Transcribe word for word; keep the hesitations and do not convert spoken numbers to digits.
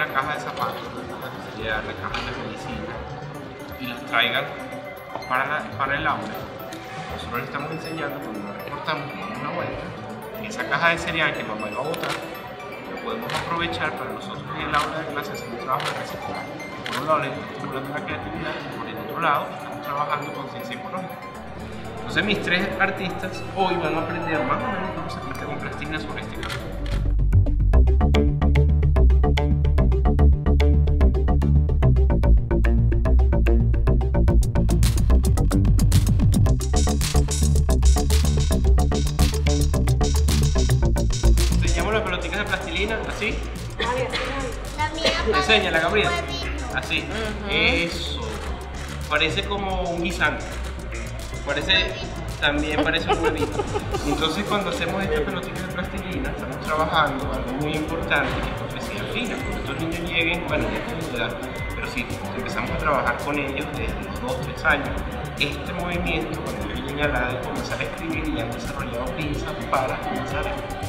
la caja de zapatos, la caja de medicina y los traigan para, la, para el aula. Nosotros les estamos enseñando, cuando nos reportamos y damos una vuelta, que esa caja de cereal que mamá iba a botar, lo podemos aprovechar para nosotros en el aula de clase hacer un trabajo de reciclaje. Por un lado le estamos estimulando la creatividad y por el otro lado estamos trabajando con ciencia ecológica. Entonces mis tres artistas hoy van a aprender más o menos cómo se pinta con plastilina sobre este caso. Enseñamos las pelotitas de plastilina, así. La mía Enséñala, Gabriel. huevito. Así. Uh-huh. Eso. Parece como un guisante. Parece, también parece un huevito. Entonces cuando hacemos esta pelotita de plastilina, estamos trabajando algo muy importante, que es profecía fina. Cuando estos niños lleguen, bueno, ya tienen edad, pero si empezamos a trabajar con ellos desde los dos, tres años, este movimiento, cuando ellos lleguen a la edad de comenzar a escribir, ya han desarrollado pinzas para comenzar a escribir.